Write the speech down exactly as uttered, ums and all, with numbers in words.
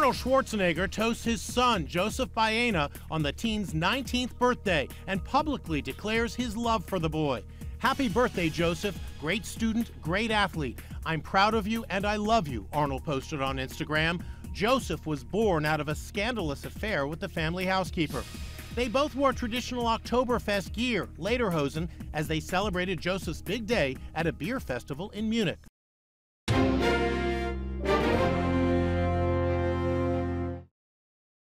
Arnold Schwarzenegger toasts his son, Joseph Baena, on the teen's nineteenth birthday and publicly declares his love for the boy. Happy birthday, Joseph. Great student, great athlete. I'm proud of you and I love you, Arnold posted on Instagram. Joseph was born out of a scandalous affair with the family housekeeper. They both wore traditional Oktoberfest gear, lederhosen, as they celebrated Joseph's big day at a beer festival in Munich.